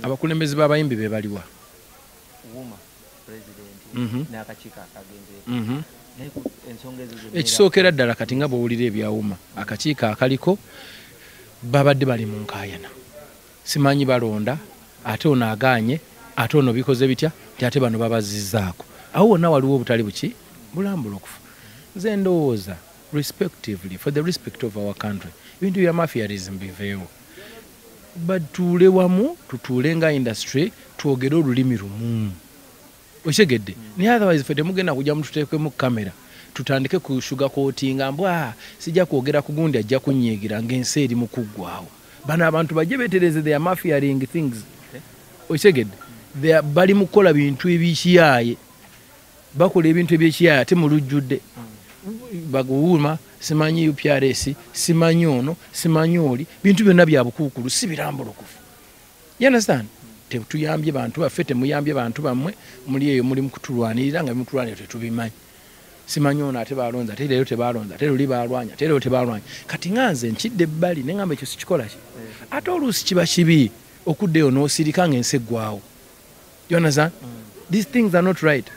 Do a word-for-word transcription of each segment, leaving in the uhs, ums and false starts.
abakulembeze b'abayimbi be baliwa Wuma president Mhm. n'akakiiko akagenze Mhm. naye ku- ensonga ezo zonna ekisookera ddala kati nga bw'owulira ebyawuma akakiiko akaliko babadde bali mu nkaayana simanyi balonda ate ono agaanye ate ono bikoze bitya ti ate bano babazizzaako awo wonna waliwo obutali buki bulambulukufu nze ndowooza respectively for the respect of our country ebintu bya mafiarism biveewo batuule wamu tutuule nga industry twogere olulimi lumu okitegedde naye otherwise ffe temugenda kujja mututeekemu kamera tutandike ku sugar coating mbwa sijja kwogera ku gundi ajja kunyiigira ng'ensi eri mu kuggwaawo bano abantu bajje beetereze their mafiaring things okitegedde bali mu kukola bintu ebikiyaaye bakola ebintu ebyekiyaaye ate mu lujjudde baguwuma simanyi U P R S simanyi ono simanyi oli bintu byonna bya bukuukulu si birambulukufu you understand tetuyambye bantu baffe temuyambye bantu bammwe muli eyo muli mukutulwanirira nga mukutulwanira tetubimanyi simanyi ono ate balonza ate leero tebalonza ate luli balwanya ate leero tebalwanya kati nganze nkidde ebbali ne ngamba ekyo sikikola ki ate oluusi kiba kibi okuddeyo n'osirika ng'ensi eggwaawo you understand these things are not right.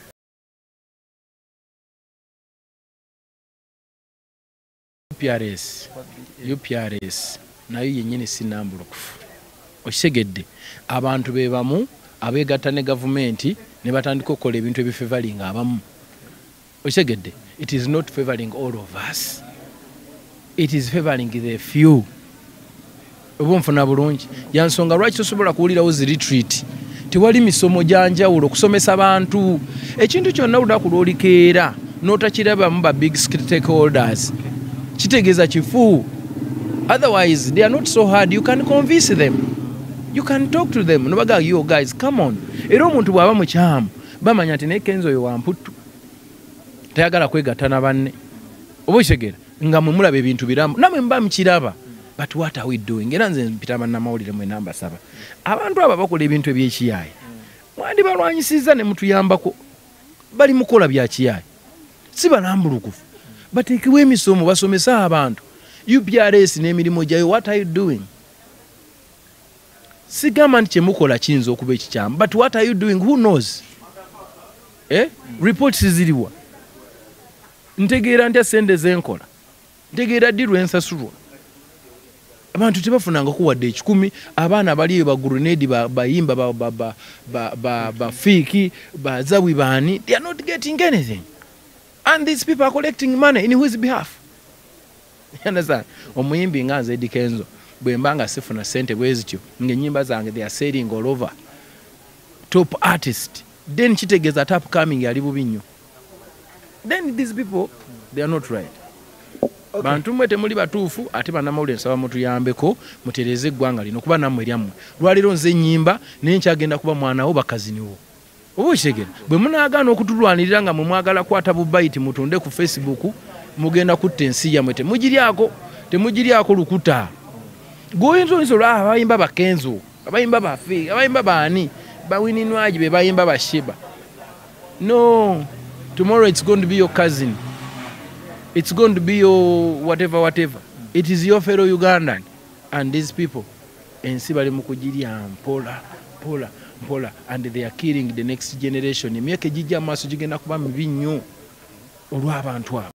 U P R S U P R S nayo yennyini sinambulukufu okitegedde abantu be bamu abeegatta ne gavumenti ne batandika okukola ebintu ebifevalinga abamu okitegedde it is not favoring all of us it is favoring the few oba nfuna bulungi yansonga lwaki tosobola kuwulirawo zi retreat tewali misomo gyanjawulo okusomesa bantu ekintu kyonna olunaku lwolikeera n'otakirabamu ba big stakeholders kitegeeza kifu otherwise they are not so hard you can convince them you can talk to them nobaga yo guys come on era omuntu bw'aba mukyamu bamanya nti naye Kenzo oyo wamputtu tayagala kwegatta na banne oba okitegeera nga mwe mulaba ebintu biramu namwe mba mukiraba but what are we doing era nze mpita bannamawulire mwe namba saba abantu aba bakola ebintu ebyekiyaaye mwandi balwanyisizza ne mutuyambako bali mukola bya kiyaaye si balambulukufu bateekewo emisomo basomesa abantu U P R S n'emirimu gyayo what are you doing sigamba nti kyemukola kiyinza okuba ekikyamu but what are you doing who knows eh? reports ziriwa ntegeera ntya sente zenkola ntegeera ddi lwensasulwa abantu tebafunanga kuwadde ekikumi abaana baliyo bagurunedi bayimba bafiiki bazabwi baani they are not getting anything and these people are collecting money in whose behalf you understand omuyimbi nga nze Eddy Kenzo bwe mbanga sifuna sente bwezityo ng'ennyimba zange they are selling all over top artist then kitegeeza tap coming ali bubi nnyo then these people they are not right. Okay. Bantu mwe temuli batuufu ate bannamawulire nsaba mutuyambeko mutereze eggwanga lino kuba nammwe lyammwe lwaliro nze ennyimba naye nkyagenda kuba mwanawo bakaziniwo oba okitegeera bwe munaagaana okutulwanirira nga mwe mwagala kwata bubayiti mutunde ku Facebook mugenda kutta ensi yammwe temugiryako temugiryako lukuta goyinza oyinza olwa abayimba bakenzo abayimba bafe abayimba baani bawininwaji be bayimba bashiba no tomorrow it's going to be your cousin it's going to be your whatever whatever it is your fellow Ugandan and these people ensi bali mu kugirya mpola mpola mpola and they are killing the next generation emyaka ejijja maaso gigenda kuba mibi nnyo olw'abantu abo.